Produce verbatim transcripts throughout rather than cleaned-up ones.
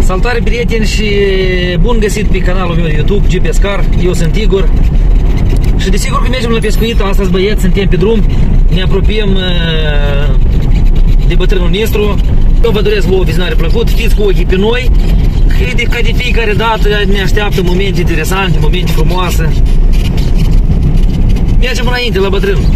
Salutare, prieteni, și bun găsit pe canalul meu de YouTube, G Pescar. Eu sunt Igor. Și desigur că mergem la pescuit astăzi, băieți, suntem pe drum. Ne apropiem de bătrânul Nistru. Eu vă doresc vouă o vizionare plăcută, fiți cu ochii pe noi. Că de, ca de fiecare dată ne așteaptă momente interesante, momente frumoase. Mergem înainte la bătrân.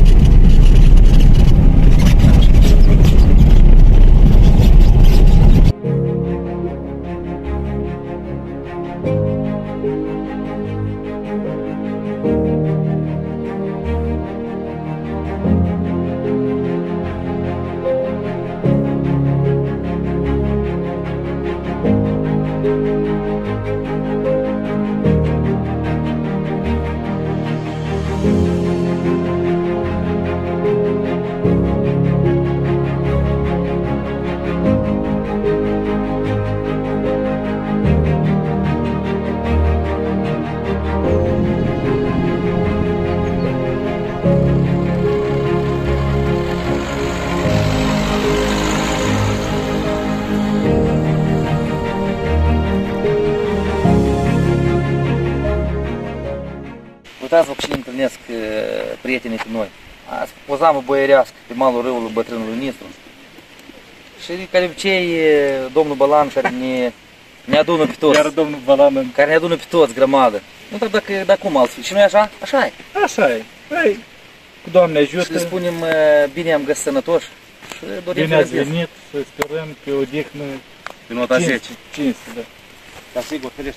Uitați-vă cu cine întâlnesc prietenii cu noi. Azi pozamă boierească pe malul râului bătrânului Nistru. Și ca de obicei domnul Balan care ne, ne adună pe toți. Iar domnul Balan. Care ne adună pe toți grămadă. Nu întreb dacă, dacă cum altfel. Și noi așa? Așa e. Așa e. Păi, cu Doamne ajută. Și le spunem bine am găsit sănătoși. Și dorim bine ați venit, să sperăm pe o dihnă pe nota zece. cinste, da. Da, sigur, ferește.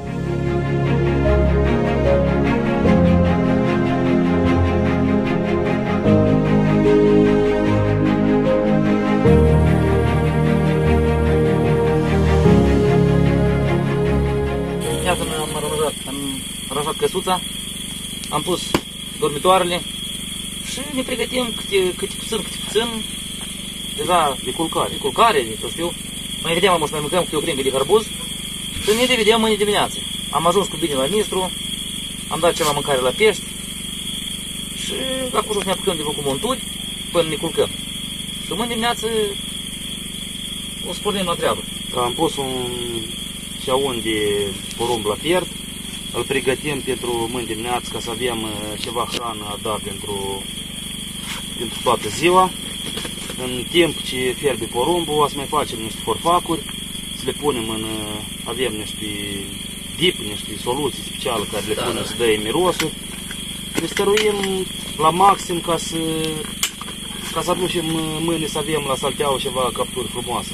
Iată, noi am aranjat, am aranjat căsuța, am pus dormitoarele și ne pregătim câte, câte puțin, câte puțin, deja de culcare, de culcare, de tot știu. Mai vedem, am să mai mâncăm câte o cringă de harbuz și ne revedem mâine dimineață. Am ajuns cu bine la Nistru, am dat ceva mâncare la pești și acum să ne apucăm de făcut monturi până ne culcăm. Și mâine dimineață o să pornim la treabă. Am pus un șaun de porumb la fiert, îl pregătim pentru mâine dimineață ca să avem ceva hrană a da pentru, pentru toată ziua. În timp ce fierbe porumbul, o să mai facem niște forfacuri, să le punem în, avem niște dip, niște soluții speciale care le punem să dă mirosul. Ne stăruim la maxim ca să, ca să aducem mâine să avem la salteau ceva capturi frumoase.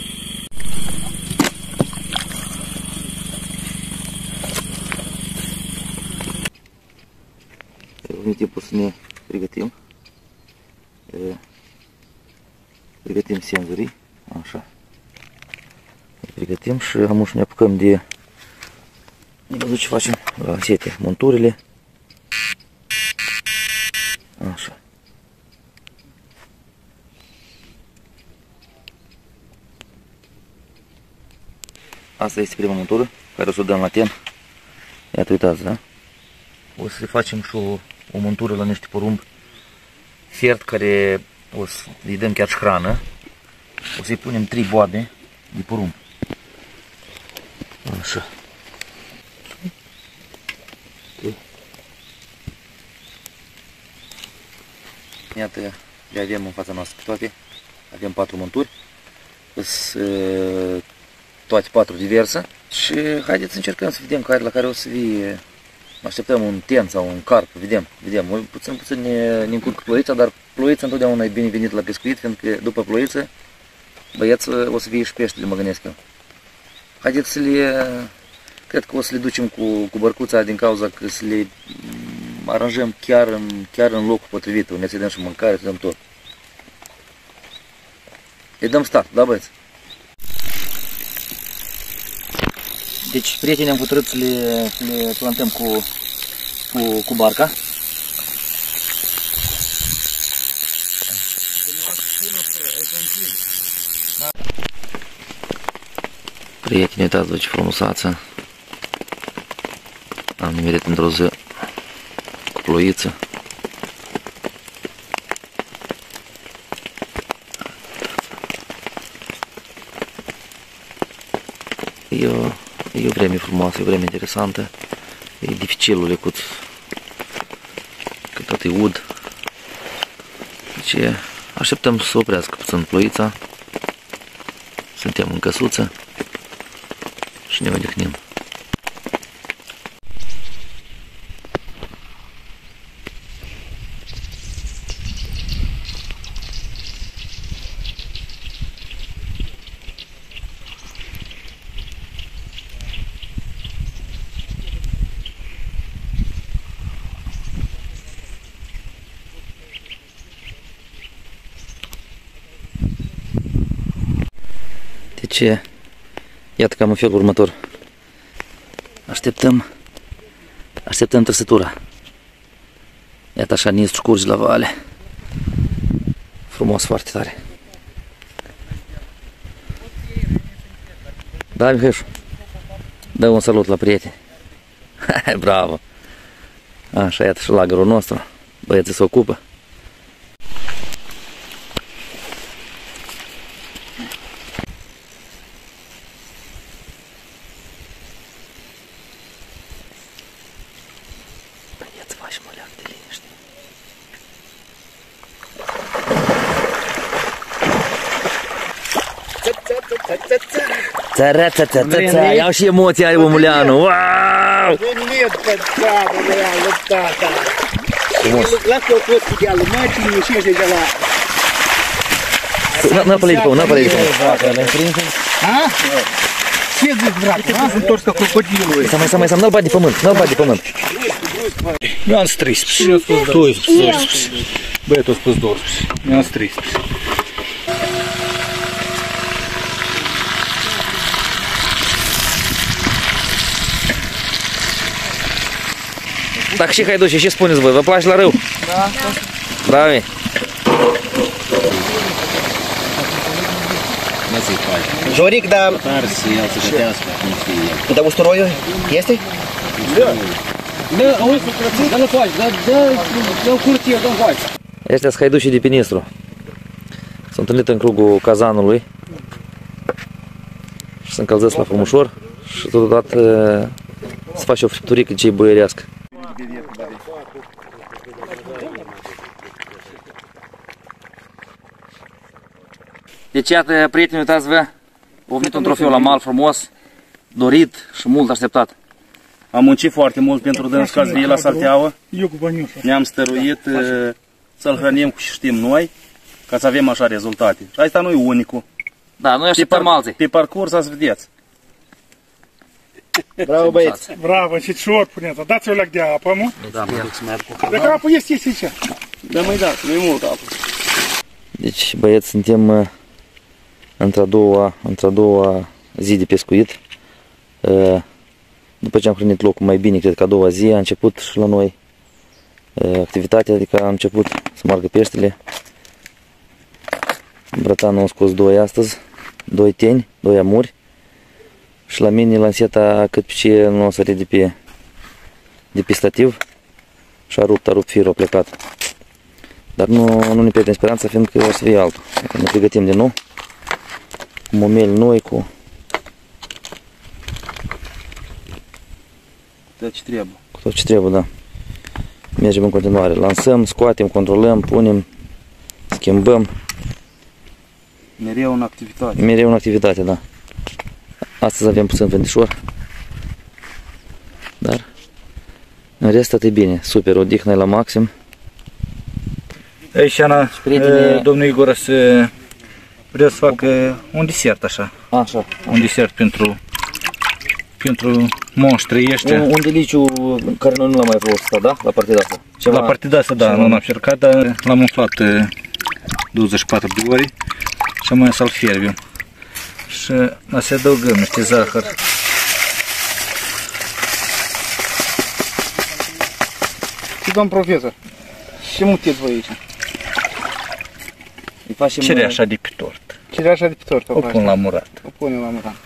E timpul să ne pregătim. Pregătim senzorii, așa. Ne pregătim și am să ne apucăm de ne văzut ce facem la sete, monturile. Așa. Asta este prima montură care o să o dăm la ten. Iată, uitați, da? O să facem și o, o montură la niște porumb fiert care o să îi dăm chiar și hrană. O să-i punem trei boabe de porumb. Așa. Iată, le avem în fața noastră pe toate. Avem patru monturi. Sunt toate patru diverse. Și haideți să încercăm să vedem care, la care o să vie. Așteptăm un ten sau un carp, vedem, vedem. Puțin, puțin ne, ne încurcă ploița, dar ploița întotdeauna e binevenit la pescuit, fiindcă după ploiță, băieți, o să fie și peștele, mă gândesc eu. Haideți să le, cred că o să le ducem cu, cu bărcuța din cauza că să le aranjăm chiar în, chiar în locul potrivit, unde să dăm și mâncare, să dăm tot. Îi dăm start, da, băieți? Deci, prieteni, am hotărât să le, să le plantăm cu, cu, cu barca. Prieteni, uitați-vă ce frumusață am nimerit într-o zi cu ploiță. E o, e o vreme frumoasă, e o vreme interesantă. E dificilul lecut, că tot e ud. Deci așteptăm să oprească puțin ploița. Suntem în căsuță și ne odihnim. Deci, iată cam în felul următor. Așteptăm, așteptăm trăsătura. Iată așa Nistru curge la vale. Frumos, foarte tare. Da, Mihaișu? Dă un salut la prieteni. Bravo! Așa, iată și lagărul nostru. Băieții se ocupă. Ța, ța, ța, ța, ța, iau și emoția ai omuleanu, wow! Venit pe țară, reală, tata! Frumos! Lasă o fost cu dealul mătii, nu știu de la... N-a pălăit pe unul, n-a pălăit pe unul. Ha? Ce zici, brate? M-am întors ca crocodilul. Să mai, să mai, să-mi n-l bagi de pământ, n-l bagi de pământ. Eu am treisprezece. Tu ai spus doisprezece. Băiatul a spus doisprezece. Eu am treisprezece. Dacă și haiduși, ce spuneți voi? Vă place la râu? Da. Bravi! Joric, dar... Dar usturoiul este? Da, auzi, da, nu faci, da, da, da, curție, da, faci. Ăștia sunt haidușii de pe Nistru. S-au întâlnit în crugul cazanului și se încălzesc la frumușor și totodată se face o fripturică ce-i boierească. Deci iată, prieteni, uitați-vă, au venit un trofeu la mal frumos, dorit și mult așteptat. Am muncit foarte mult pentru dâns ca zi la Salteaua. Eu cu băniușa. Ne-am stăruit să-l hrănim cu ce știm noi, ca să avem așa rezultate. Și asta nu e unicul. Da, noi așteptăm alții. Pe parcurs să vedeți. Bravo, băieți. Bravo, și cior puneți. Dați-o leac de apă, mă. Da, De că apă este, este aici. Da, mai da, nu e mult apă. Deci, băieți, suntem uh, într-a doua, într-a doua zi de pescuit. Uh, după ce am hrănit locul mai bine, cred că a doua zi a început și la noi uh, activitatea, adică a început să margă peștele. Brătanul a scos doi astăzi, doi teni, doi amuri. Și la mine lanseta cât pe ce nu o sărit de pe, de pe stativ și a rupt, a rupt firul, a plecat. Dar nu, nu ne pierdem speranța, fiindcă o să fie altul. Ne pregătim din nou, cu momeli noi, cu... Tot ce trebuie. Cu tot ce trebuie, da. Mergem în continuare, lansăm, scoatem, controlăm, punem, schimbăm. Mereu în activitate. Mereu în activitate, da. Astăzi avem puțin vântișor, dar în rest atât e bine, super, odihnă la maxim. Aici, Ana, prietene- domnul Igor să vrea să facă un desert așa, Așa, un desert pentru pentru monștrii ăștia. un, un deliciu care noi nu l-am mai folosit, da? La partida asta. La partida asta, da, nu l-am încercat, dar l-am umflat douăzeci și patru de ori și mai să-l fierbim. Și să adăugăm niște zahăr. Și domn profesor, ce muteți voi aici? Îi facem Cireașa de pe tort. Cireașa de pe tort, O pun la murat. O punem la murat.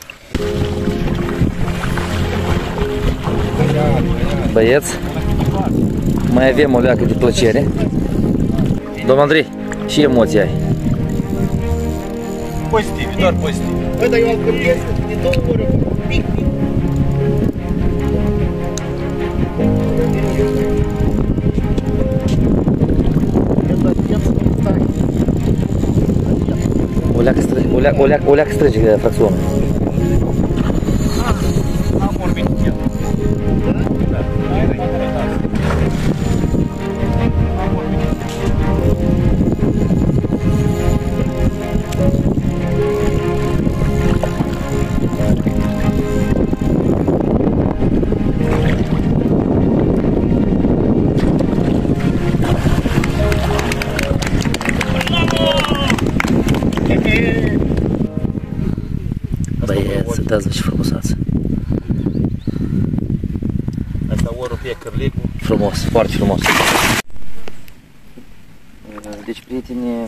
băieți. Mai avem o leacă de plăcere. Domnul Andrei, ce emoții ai? Pozitiv, doar pozitiv. Bă, dar eu am căpiesc de două ori. O leacă strânge, o leacă, o leacă, o leacă strânge fracționul. Am vorbit cu el. Da, mai răi. Băieți, dați-vă ce frumusați. Asta orul pe cărlicul. Frumos, foarte frumos. Deci, prieteni,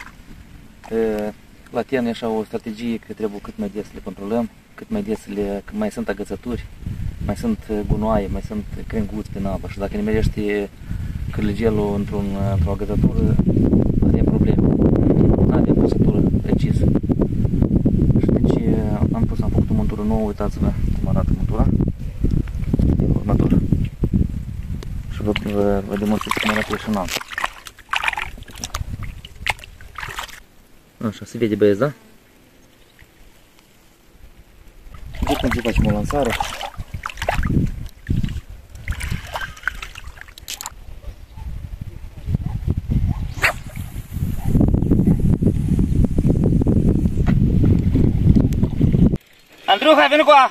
la tine așa o strategie că trebuie cât mai des să le controlăm, cât mai des le, că mai sunt agățături, mai sunt gunoaie, mai sunt crenguți pe apă și dacă nimerește cârligelul într-un, într-o agățătură, avem probleme. Nu avem agățătură precisă. Și deci am pus, am făcut o montură nouă, uitați-vă cum arată montura. E următor. Și vă, vă, vă demonstrez cum arată și în altă. Așa, se vede, băieți, da? Începem să facem o lansară. Andruha, veni cu a!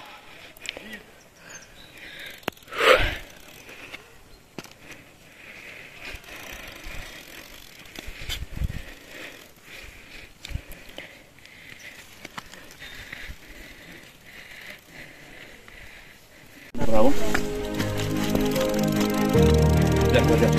Bravo. Pleacă, pleacă.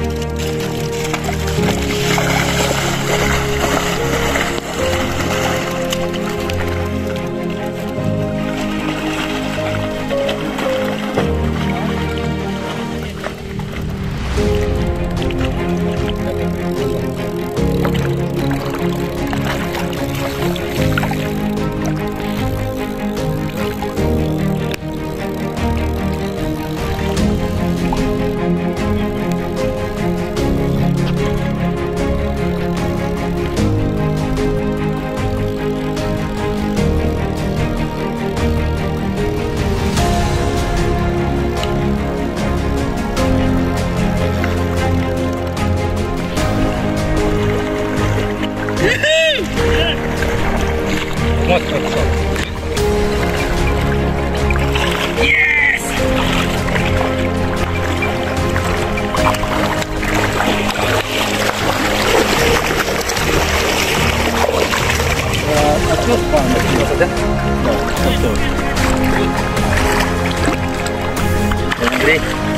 Andrei,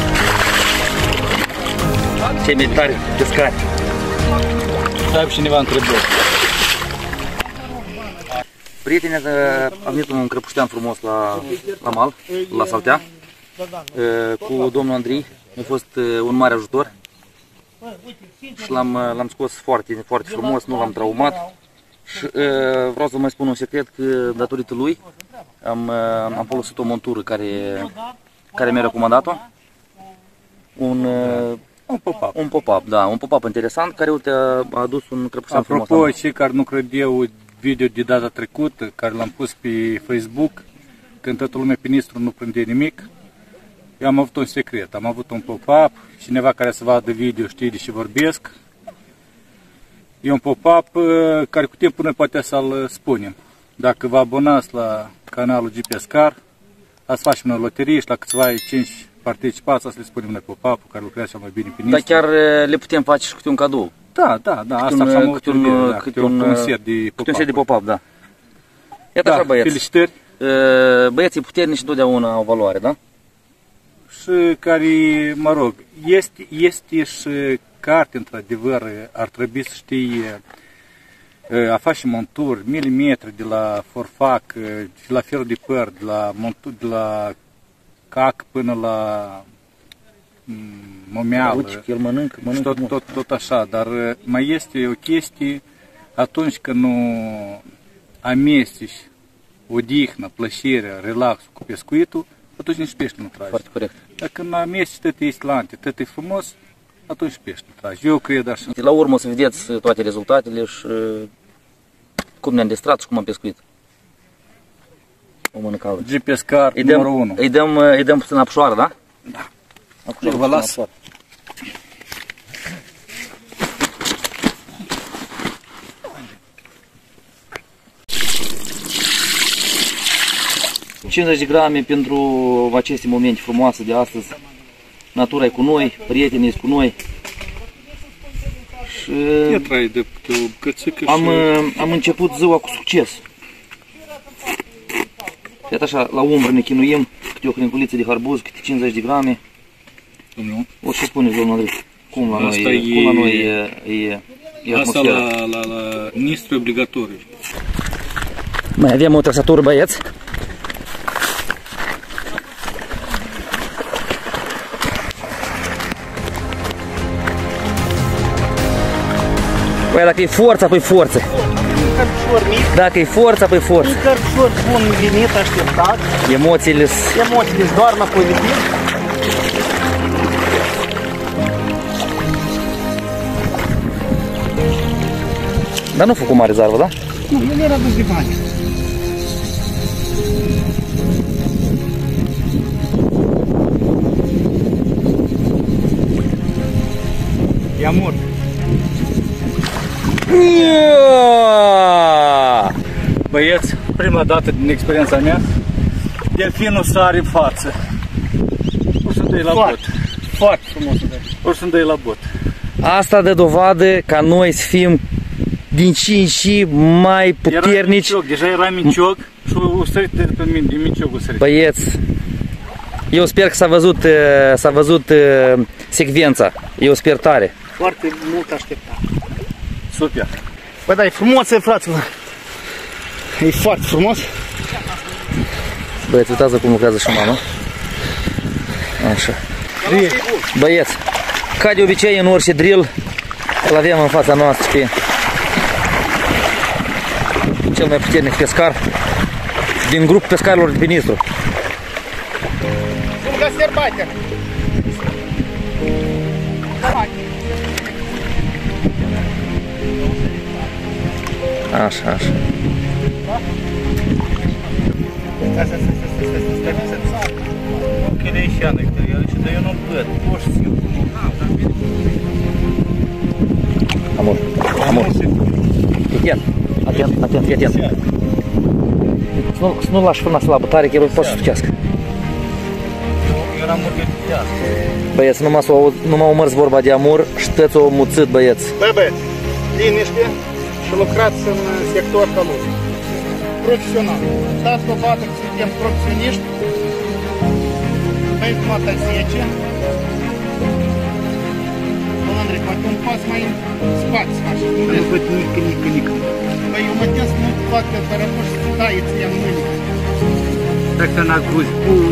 cei mai tari pescari. Da, și cineva întrebă. Prieteni, am venit un crăpuștean frumos la, la mal, la Saltea, cu domnul Andrei. A fost un mare ajutor și l-am scos foarte, foarte frumos, nu l-am traumat. Și vreau să mai spun un secret că datorită lui am, am folosit o montură care, care mi-a recomandat-o. Un, Un pop-up. un pop-up, da, un pop-up interesant care uite, a adus un crăpuștean frumos. Apropo, cei care nu credeau video de data trecută, care l-am pus pe Facebook, când toată lumea pe Nistru nu prinde nimic, eu am avut un secret, am avut un pop-up, cineva care să vadă video știe de ce vorbesc. E un pop-up care cu timpul noi poate să-l spunem. Dacă vă abonați la canalul G P S Car, ați face o loterie și la câțiva cinci participați, să le spunem noi pop-up-ul care lucrează cel mai bine pe Nistru. Dar chiar le putem face și câte un cadou. Da, da, da, asta un, am câte un, da, câte un, un set de pop-up. Un set de pop-up, da. Iată da, așa, băieți. Felicitări. Băieții puternici întotdeauna au valoare, da? Și care, mă rog, este, este și carte, într-adevăr, ar trebui să știe a face monturi, milimetri de la forfac, de la ferul de păr, de la, montur, de la cac până la momeală. Uite, el mănâncă, mănâncă tot, tot, tot așa, dar mai este o chestie atunci când nu amesteci odihnă, plăcerea, relaxul cu pescuitul, atunci nici pește nu tragi. Foarte corect. Dacă în amesteci tot este lante, tot e frumos, atunci pește nu tragi. Eu cred așa. La urmă o să vedeți toate rezultatele și cum ne-am distrat și cum am pescuit. O mână caldă. G pescar Îi dăm, numărul unu. îi dăm, îi dăm puțin apșoară, da? Da. Acum Vă las. cincizeci de grame pentru aceste momente frumoase de astăzi. Natura e cu noi, prietenii sunt cu noi. Și Trai de o cățică am, și... am început ziua cu succes. Iată așa, la umbră ne chinuim, câte o crinculiță de harbuz, câte cincizeci de grame. Domnul? Orice spuneți, domnul Andrei, cum la Asta noi, e- cum la noi e, e, e Asta atmosfera. la, la, la nistru obligatoriu. Mai avem o trăsătură, băieți. Băi, dacă e forța, păi forță. Cărcior mic, Dacă e forța, păi forță. un cărcior bun venit, așteptat. Emoțiile sunt... Emoțiile doar la pozitiv. Dar nu făcut mare zarvă, da? Nu, el era dus de bani. E amor. Băieți, prima dată din experiența mea, delfinul sare în față. O să dai la bot. Foarte, foarte frumos. O să dai la bot. Asta dă dovadă ca noi să fim din ce în ce mai Era puternici. mincioc, deja era mincioc și o sărit de pe mine, din mincioc o sărit. Băieți, eu sper că s-a văzut, uh, s-a văzut uh, secvența. Eu sper tare. Foarte mult așteptat. Super. Bă, da, e frumos, fraților. E foarte frumos. Băieți, uitați cum lucrează și mama. Așa. Băieți, ca de obicei în orice drill, îl avem în fața noastră pe cel mai puternic pescar din grup pescarilor de pe Nistru. Sunga Serbater. Așa, așa. Ok, de aici, Ana, el zice, dar eu nu-l văd. Poți să eu. Amor, amor. Atent, atent, atent, fii atent. Să nu, să nu lași frâna slabă tare, că el poate să stucească. Eu eram urgătească. Băieți, numai, s-o aud, numai omărți vorba de amor, ștăți-o muțit, băieți. Bă, băieți, liniște și lucrați în sector ca lui. Profesional. Dați dovadă că suntem profesioniști. Băieți nota zece. Domnul Andrei, poate un pas mai în spate să faci. Nu văd nici, nici, nici. Băi, eu mă tem să nu fac că rămâși să taieți în mâini. Dacă n-a cruzi,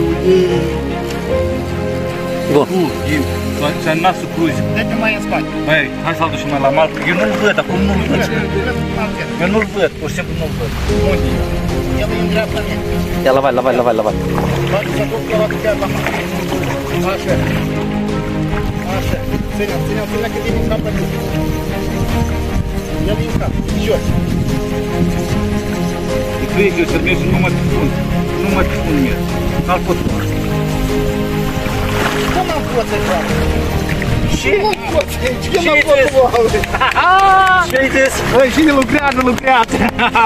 Bun. să nasul cruzi. Dă-te mai în spate. Băi, hai să-l ducem mai la mal, eu nu-l văd, acum nu-l văd. Eu nu-l văd, pur și simplu nu-l văd. Unde? El e în dreapta mea. Ia la vai, la vai, la vai, la vai. Poate să duc la chiar la mână. Așa. Așa. Ține-l, ține-l, ține-l că vine în capă. El e în cap. Jos. E cred că să mergi numai pe fund. Numai pe fund mergi. N-al pot lua. Cum am fost să fac? Ce? Ce n-am fost lua? Ce-ai zis? Băi, cine lucrează, lucrează.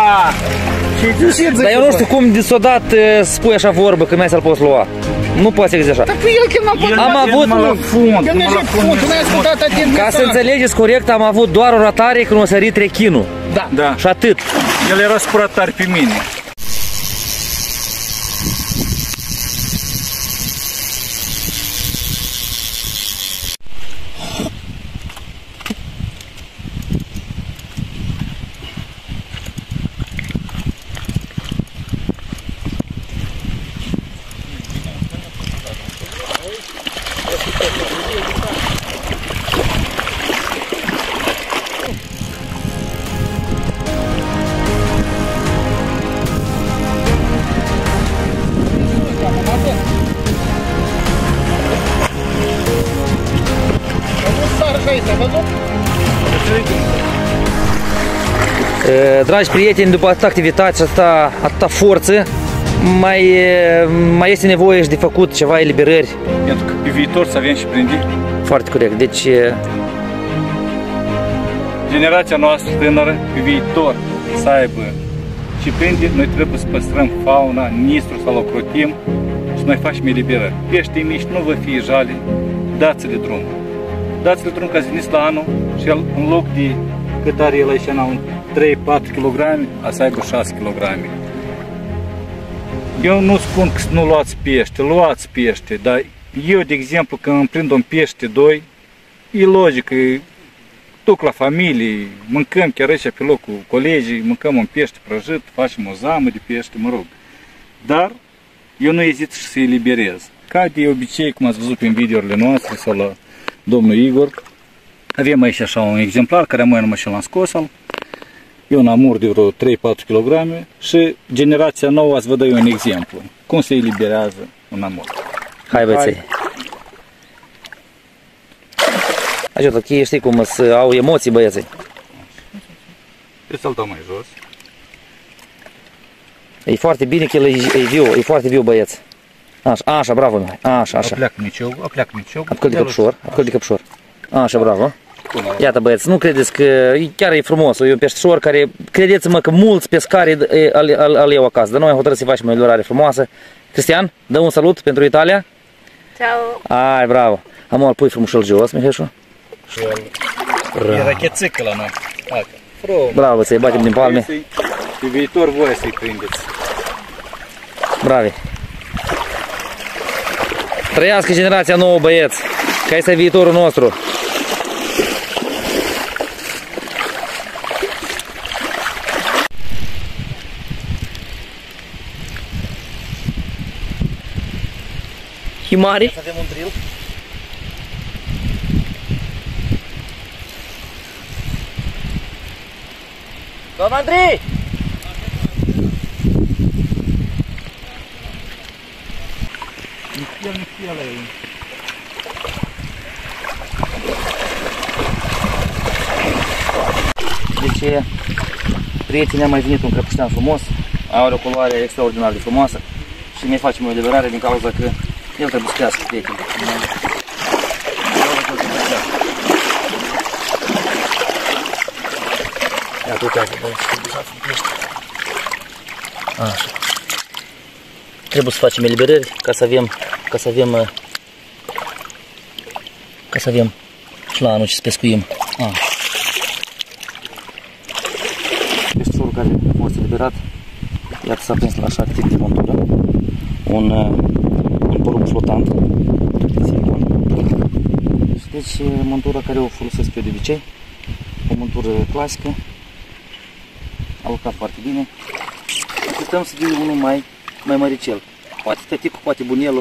Dar eu nu știu cum deodată uh, spui așa vorbă că mai să-l poți lua. Nu poate să zici așa. Dar pe el când n-am fost Am avut, la fund, El numai merge la pe fund. fund, tu n-ai ascultat atent. ca să înțelegeți corect, am avut doar o ratare când o sărit rechinul. Da. Da. Și atât. El era spurat tare pe mine. trăit, a văzut? Dragi prieteni, după atâta activitate și atâta, atâta forță, mai, mai este nevoie și de făcut ceva eliberări. Pentru că pe viitor să avem și prinde. Foarte corect. Deci, generația noastră tânără, pe viitor, să aibă și prinde, noi trebuie să păstrăm fauna, nistru, să-l ocrotim și noi facem eliberări. Peștii mici nu vă fie jale, dați-le drum. Dați-le drum ca ziniți la anul și el, în loc de cât are el aici, un trei patru kilograme, a să aibă șase kilograme. Eu nu spun că să nu luați pește, luați pește, dar eu, de exemplu, când îmi prind un pește doi, e logic, e, duc la familie, mâncăm chiar aici pe loc cu colegii, mâncăm un pește prăjit, facem o zamă de pește, mă rog. Dar eu nu ezit să-i eliberez. Ca de obicei, cum ați văzut prin videourile noastre sau la domnul Igor, avem aici așa un exemplar care mai numai și l-am scos -al. E un amur de vreo trei patru kilograme și generația nouă ați vă dă eu un exemplu. Cum se eliberează un amur. Hai băieții. Ajută, cheie știi cum să au emoții băieții. Trebuie să-l dau mai jos. E foarte bine că el e, e viu, e foarte viu băieț. Așa, așa, bravo, așa, așa. Apleacă miciog, apleacă miciog. Apcăl de căpșor, apcăl de căpșor. Așa, bravo. Iată băieți, nu credeți că chiar e frumos, e un peștișor care, credeți-mă că mulți pescari îl iau acasă, dar noi am hotărât să facem o eliberare frumoasă. Cristian, dă un salut pentru Italia. Ciao. Ai, bravo. Am al pui frumușel jos, Miheșu. E rachețică la noi. Bravo, băieți, batem din palme. Pe viitor voi să-i prindeți. Bravi. Trăiască generația nouă, băieți, că este viitorul nostru. Himari. Avem un drill. Domnul Andrei! Deci, prietenii, am mai venit un crăpuștean frumos, are o culoare extraordinar de frumoasă și ne facem o eliberare din cauza că el trebuie să crească prietenii. Iată, uitați, băi, așa. Trebuie să facem eliberări ca să avem, ca să avem, ca să avem și la anul ce să pescuim. Așa. Peștișorul care a fost eliberat, iată s-a prins la așa tip de montură, un, un porumb flotant. Deci montura care o folosesc eu de obicei, o montură clasică, a lucrat foarte bine. Putem să fie unul mai, mai măricel, poate tăticul, poate bunelul.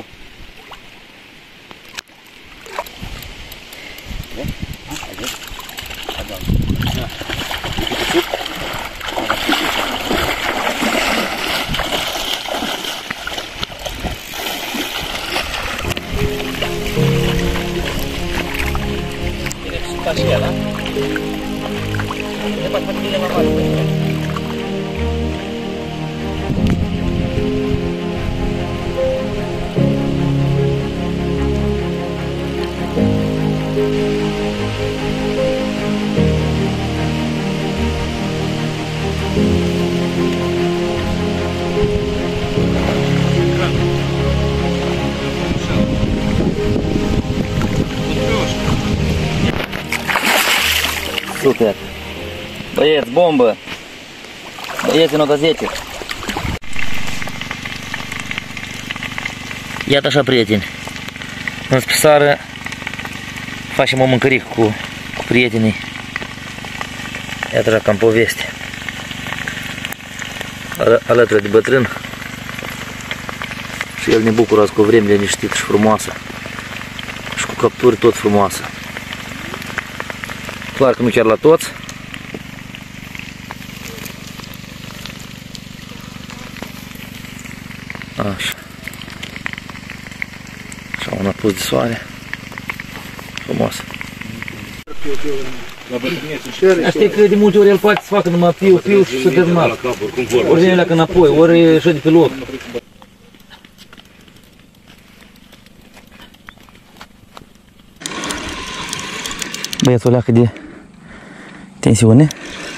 Și el, da? Le fac foarte bine normal. Super! Băieți, bombă! Băieți, nota zece! Iată așa, prieteni! Înspre seară facem o mâncărică cu, cu prietenii. Iată așa, cam poveste. Al alături de bătrân. Și el ne bucură azi cu o vreme liniștită și frumoasă. Și cu capturi tot frumoasă. Clar că nu chiar la toți. Așa. Așa un apus de soare. Frumos. Știi că de multe ori el poate să facă numai piu, piu și să terminat. Ori vine leacă înapoi, ori șede pe loc. Băiețul leacă de tensiune.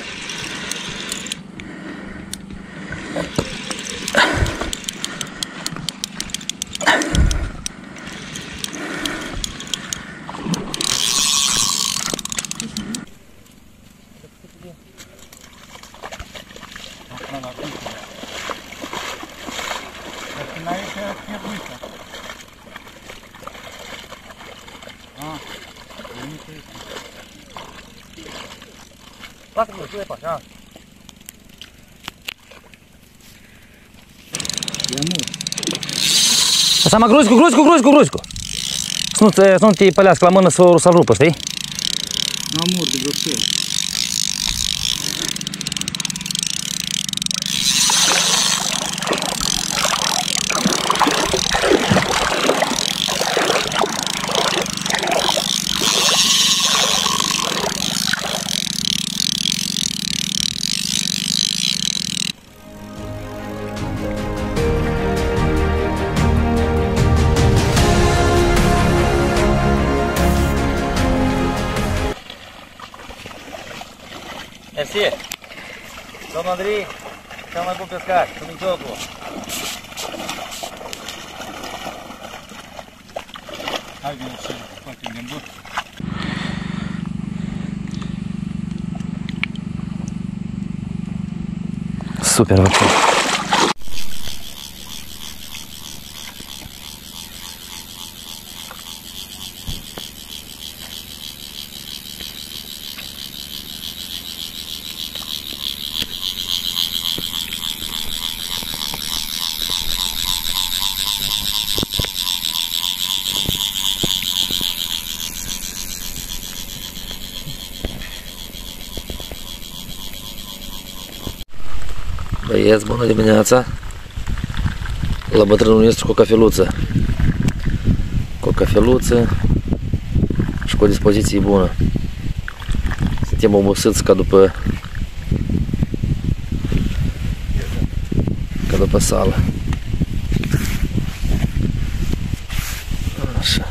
Sama gruzcu, gruzcu, gruzcu, gruzcu. Să nu te, să nu te pălească la mână să, să-l rupă, știi? N-am mort de vreo. Mersi! Domnul Andrei, cel mai bun pescar, cu mijlocul. Hai, vine să facem gânduri. Super, ok. Băieți, bună dimineața! La bătrânul nostru cu o cafeluță. Cu o cafeluță și cu o dispoziție bună. Suntem obosiți ca după ca după sală. Așa.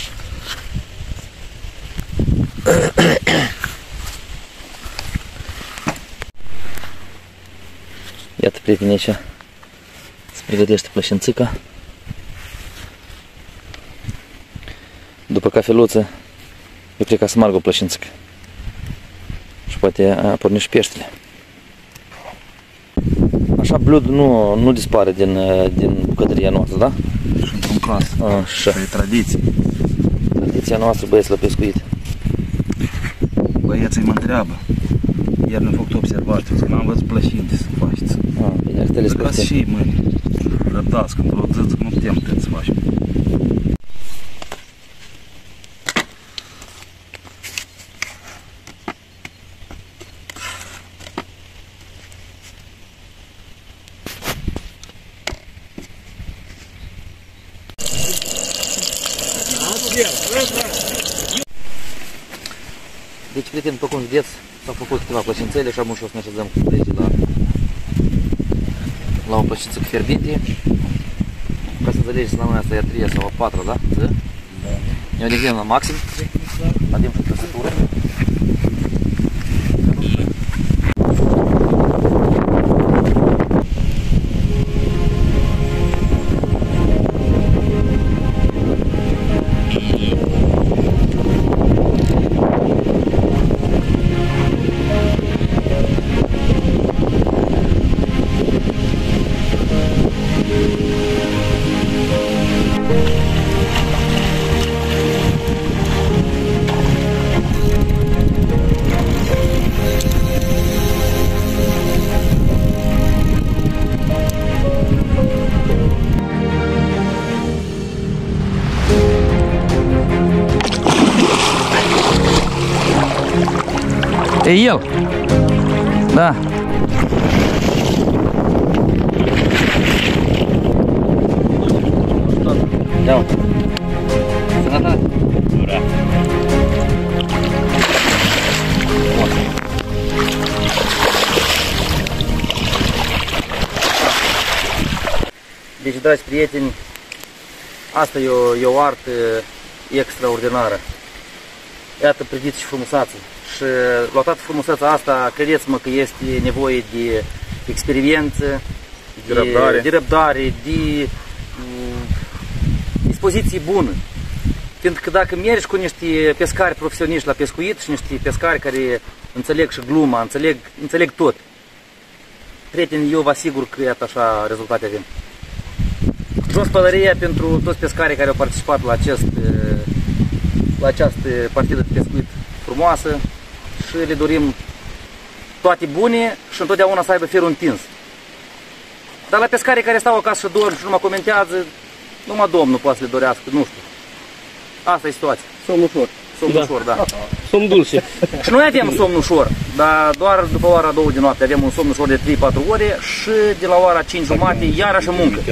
Iată, prietenii, aici se pregătește plășințica. După cafeluță, eu cred că să marg o plășințică. Și poate a porni și peștele. Așa bludul nu, nu dispare din, din bucătăria noastră, da? Și într-un caz. Așa. E tradiție. Tradiția noastră, băieți, la pescuit. Băieții mă întreabă. Iar ne-am făcut observații, că n-am văzut plășinte să faceți. Ah, bine, artele Răbdați și mâini. Răbdați, când vă ziți că nu putem putem să facem. Deci, prieteni, după cum vedeți, s-au făcut câteva plășințele și acum și o să ne așezăm cu colegii la, la o plășință cu fierbinte. Ca să înțelegeți, la noi asta e a treia sau a patra, da? Da. Ne odihnim la maxim, avem și trăsătură. E el. Da. Da. Sănătate. Ura. Deci, dragi prieteni, asta e o, e o artă extraordinară. Iată, priviți și frumusețe. Și la toată frumusețea asta, credeți-mă că este nevoie de experiență, De răbdare. de, răbdare, de uh, dispoziție bună. Pentru că dacă mergi cu niște pescari profesioniști la pescuit și niște pescari care înțeleg și gluma, înțeleg, înțeleg tot, prieteni, eu vă asigur că iată așa rezultate avem. Jos pălăria pentru toți pescarii care au participat la, acest, la această partidă de pescuit frumoasă și le dorim toate bune și întotdeauna să aibă firul întins. Dar la pescarii care stau acasă și dorm și nu mă comentează, numai Domnul poate să le dorească, nu știu. Asta e situația. Somn ușor. Somn Da. ușor, da. Somn dulce. Și noi avem somn ușor, dar doar după ora două de noapte avem un somn ușor de trei patru ore și de la ora cinci jumate iarăși în muncă.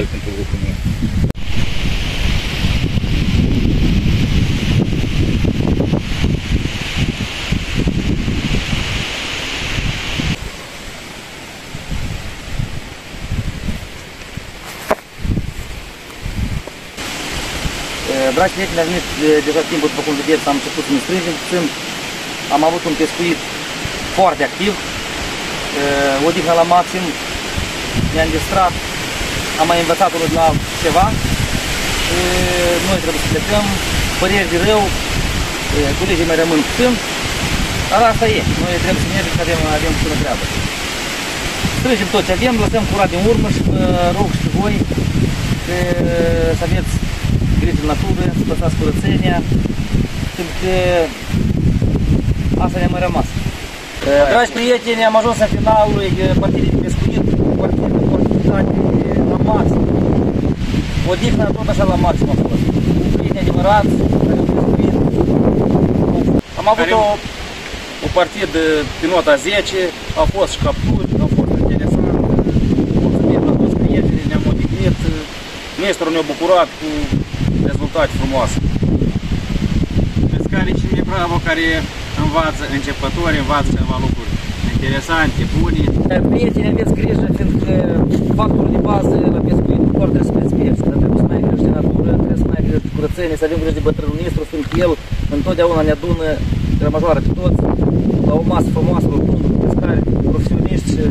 Dragi prieteni, a venit deja timpul, după cum vedeți, am început să ne strângem puțin. Am avut un pescuit foarte activ, odihnă la maxim, ne-am distrat, am mai învățat unul din alt ceva. Noi trebuie să plecăm, păreri de rău, colegii mai rămân puțin, dar asta e, noi trebuie să mergem și avem, avem puțină treabă. Strângem tot ce avem, lăsăm curat din urmă și vă rog și voi să aveți grijă în natură, să păstrați curățenia, pentru că asta ne-a mai rămas. Dragi prieteni, am ajuns în finalul partidei de pescuit, partidă de fortificate la maxim. Odihna tot așa la maxim a fost. Prieteni adevărați, care au pescuit. Am avut o, o partidă pe nota zece, a fost și capturi, a fost interesant. Mulțumim la toți prietenii, ne-am odihnit. Nestor ne-a bucurat cu rezultate frumoase. Pescarii cei mai bravo care învață începători, învață ceva lucruri interesante, bune. Prieteni, aveți grijă, fiindcă factorul de bază la pescuit nu doar trebuie să pescuiești, dar trebuie să mai ai grijă de natură, trebuie să mai ai grijă de curățenie, să avem grijă de bătrânul nostru, fiindcă el întotdeauna ne adună grămăjoară pe toți la o masă frumoasă, rotundă, cu pescari profesioniști și,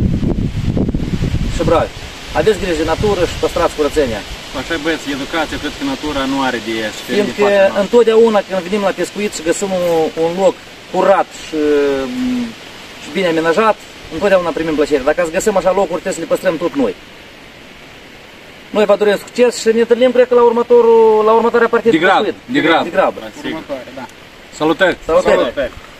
și bravi. Aveți grijă de natură și păstrați curățenia. Așa băieți, educația, cred că natura nu are de suferit de Fiindcă partea noastră. întotdeauna când venim la pescuit și găsim un, un loc curat și, și bine amenajat, întotdeauna primim plăcere. Dacă ați găsim așa locuri, trebuie să le păstrăm tot noi. Noi vă dorim succes și ne întâlnim, cred că, la, următorul, la următoarea partidă De grab, pescuit. de grab. De grab. Sigur. Următoare, da. Salutări! Salutări! Salutări.